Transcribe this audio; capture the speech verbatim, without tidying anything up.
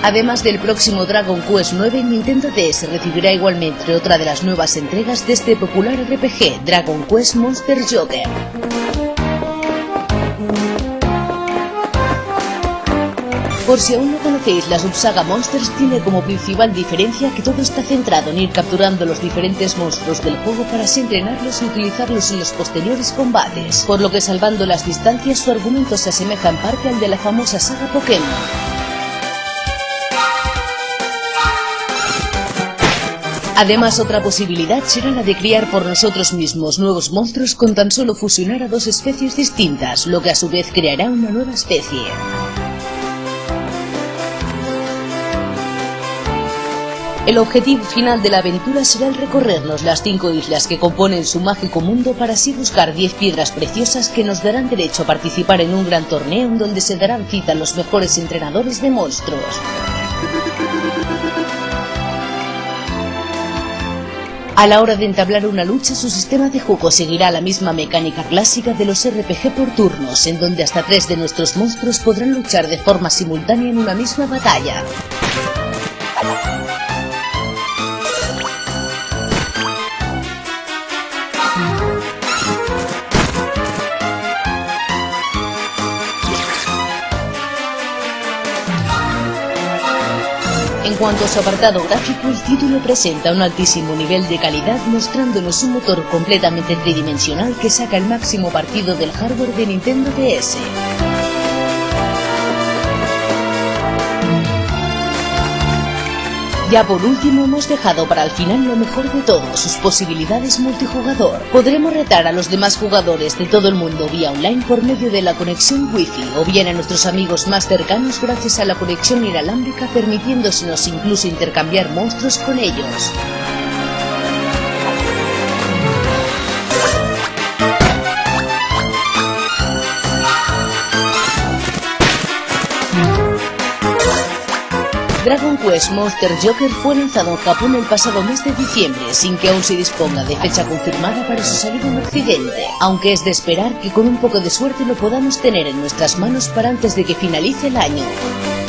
Además del próximo Dragon Quest nueve, Nintendo D S recibirá igualmente otra de las nuevas entregas de este popular R P G, Dragon Quest Monster Joker. Por si aún no conocéis, la subsaga Monsters tiene como principal diferencia que todo está centrado en ir capturando los diferentes monstruos del juego para así entrenarlos y utilizarlos en los posteriores combates, por lo que salvando las distancias su argumento se asemeja en parte al de la famosa saga Pokémon. Además, otra posibilidad será la de criar por nosotros mismos nuevos monstruos con tan solo fusionar a dos especies distintas, lo que a su vez creará una nueva especie. El objetivo final de la aventura será el recorrernos las cinco islas que componen su mágico mundo para así buscar diez piedras preciosas que nos darán derecho a participar en un gran torneo en donde se darán cita los mejores entrenadores de monstruos. A la hora de entablar una lucha, su sistema de juego seguirá la misma mecánica clásica de los R P G por turnos, en donde hasta tres de nuestros monstruos podrán luchar de forma simultánea en una misma batalla. En cuanto a su apartado gráfico, el título presenta un altísimo nivel de calidad, mostrándonos un motor completamente tridimensional que saca el máximo partido del hardware de Nintendo D S. Ya por último hemos dejado para el final lo mejor de todo, sus posibilidades multijugador. Podremos retar a los demás jugadores de todo el mundo vía online por medio de la conexión Wi-Fi, o bien a nuestros amigos más cercanos gracias a la conexión inalámbrica, permitiéndonos incluso intercambiar monstruos con ellos. Dragon Quest Monster Joker fue lanzado en Japón el pasado mes de diciembre, sin que aún se disponga de fecha confirmada para su salida en Occidente, aunque es de esperar que con un poco de suerte lo podamos tener en nuestras manos para antes de que finalice el año.